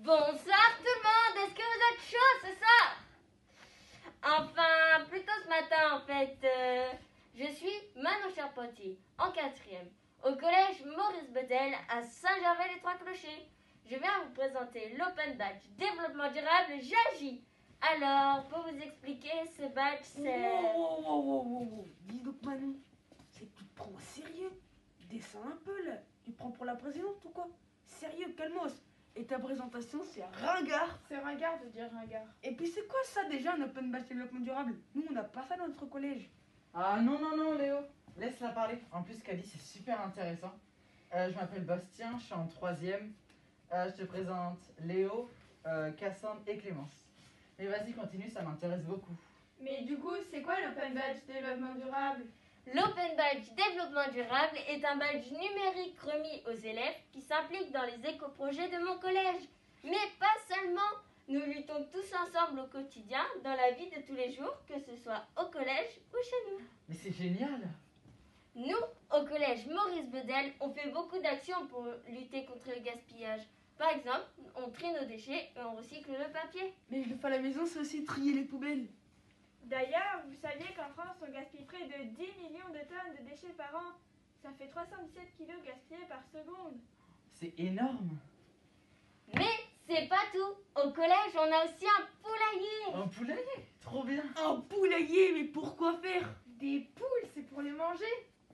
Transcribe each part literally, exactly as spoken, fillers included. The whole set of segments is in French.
Bonsoir tout le monde, est-ce que vous êtes chaud ce soir? Enfin, plutôt ce matin en fait. Euh, je suis Manon Charpentier, en quatrième, au collège Maurice Bedel à Saint-Gervais-les-Trois-Clochers. Je viens vous présenter l'Open Badge Développement Durable J'agis. Alors, pour vous expliquer, ce badge c'est... Wow, wow, wow, wow, wow. Dis donc Manon, c'est que tu te prends au sérieux. Descends un peu là, tu te prends pour la présidente ou quoi? Sérieux, calmos. Et ta présentation c'est ringard. C'est ringard de dire ringard. Et puis c'est quoi ça déjà un Open Badge Développement Durable? Nous on n'a pas ça dans notre collège. Ah non, non, non Léo, laisse-la parler. En plus ce qu'elle dit c'est super intéressant. Euh, je m'appelle Bastien, je suis en troisième. Euh, je te présente Léo, euh, Cassandre et Clémence. Mais vas-y continue, ça m'intéresse beaucoup. Mais du coup, c'est quoi l'Open Badge Développement Durable? L'Open Badge Développement Durable est un badge numérique remis aux élèves qui s'impliquent dans les éco-projets de mon collège. Mais pas seulement, nous luttons tous ensemble au quotidien, dans la vie de tous les jours, que ce soit au collège ou chez nous. Mais c'est génial. Nous, au collège Maurice Bedel, on fait beaucoup d'actions pour lutter contre le gaspillage. Par exemple, on trie nos déchets et on recycle le papier. Mais je le fais à la maison, c'est aussi trier les poubelles. D'ailleurs, vous saviez qu'en France, on gaspille près de dix millions de tonnes de déchets par an. Ça fait trois cent dix-sept kilos gaspillés par seconde. C'est énorme. Mais c'est pas tout. Au collège, on a aussi un poulailler. Un poulailler, trop bien. Un poulailler, mais pourquoi faire? Des poules, c'est pour les manger.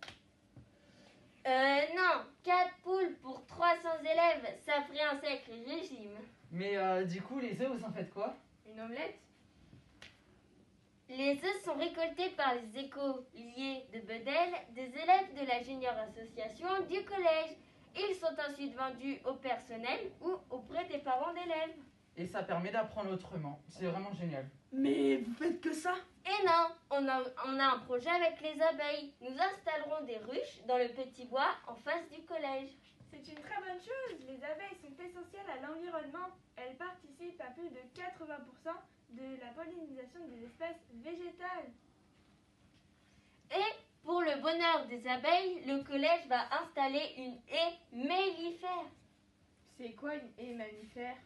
Euh, non, quatre poules pour trois cents élèves, ça ferait un sacré régime. Mais euh, du coup les œufs vous en faites quoi? Une omelette? Les œufs sont récoltés par les écoliers de Bedel, des élèves de la Junior Association du collège. Ils sont ensuite vendus au personnel ou auprès des parents d'élèves. Et ça permet d'apprendre autrement, c'est vraiment génial. Mais vous faites que ça? Et non, on a, on a un projet avec les abeilles. Nous installerons des ruches dans le petit bois en face du collège. C'est une très bonne chose. Les abeilles sont essentielles à l'environnement. Elles participent à plus de quatre-vingts pour cent de la pollinisation des espèces végétales. Et pour le bonheur des abeilles, le collège va installer une haie mellifère. C'est quoi une haie mellifère?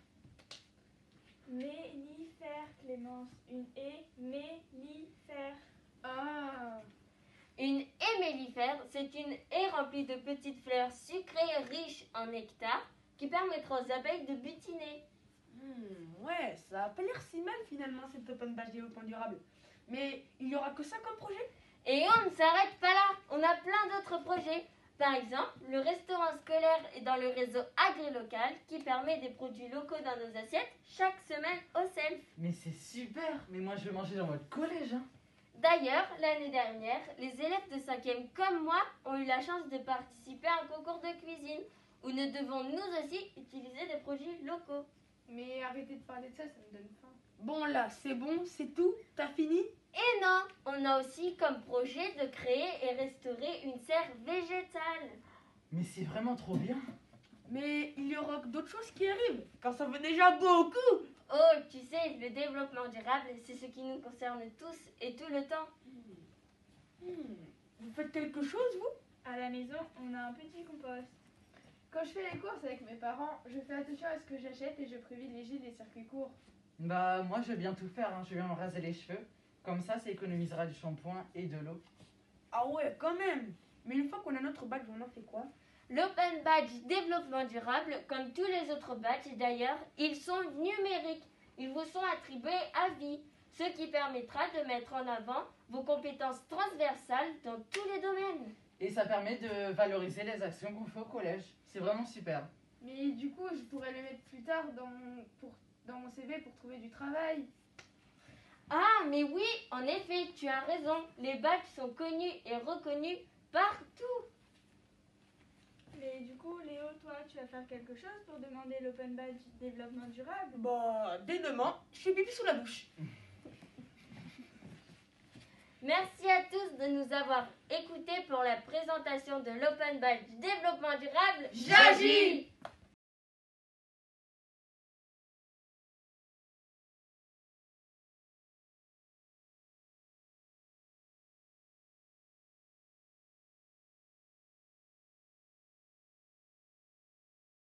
Mellifère, Clémence. Une haie mellifère. Ah. Une haie mellifère, c'est une haie remplie de petites fleurs sucrées riches en nectar qui permettra aux abeilles de butiner. Hmm, ouais, ça a pas l'air si mal finalement cet Open Badge Développement Durable. Mais il y aura que ça comme projet? Et on ne s'arrête pas là, on a plein d'autres projets. Par exemple, le restaurant scolaire est dans le réseau agri-local qui permet des produits locaux dans nos assiettes chaque semaine au self. Mais c'est super, mais moi je vais manger dans votre collège hein. D'ailleurs, l'année dernière, les élèves de cinquième comme moi ont eu la chance de participer à un concours de cuisine où nous devons nous aussi utiliser des produits locaux. Mais arrêtez de parler de ça, ça me donne faim. Bon là, c'est bon, c'est tout? T'as fini? Et non, on a aussi comme projet de créer et restaurer une serre végétale. Mais c'est vraiment trop bien. Mais il y aura d'autres choses qui arrivent, car ça fait déjà beaucoup. Oh, tu sais, le développement durable, c'est ce qui nous concerne tous et tout le temps. Hmm. Vous faites quelque chose, vous? À la maison, on a un petit compost. Quand je fais les courses avec mes parents, je fais attention à ce que j'achète et je privilégie les circuits courts. Bah moi je vais bien tout faire, hein. Je vais bien me raser les cheveux. Comme ça, ça économisera du shampoing et de l'eau. Ah ouais, quand même. Mais une fois qu'on a notre badge, on en fait quoi? L'Open Badge Développement Durable, comme tous les autres badges d'ailleurs, ils sont numériques. Ils vous sont attribués à vie, ce qui permettra de mettre en avant vos compétences transversales dans tous les domaines. Et ça permet de valoriser les actions qu'on fait au collège. C'est vraiment super. Mais du coup, je pourrais le mettre plus tard dans mon, pour, dans mon C V pour trouver du travail. Ah, mais oui, en effet, tu as raison. Les badges sont connus et reconnus partout. Mais du coup, Léo, toi, tu vas faire quelque chose pour demander l'Open Badge Développement Durable? Bah, dès demain, je fais pipi sous la douche. Merci à tous de nous avoir écoutés pour la présentation de l'Open Badge Développement Durable J'agis!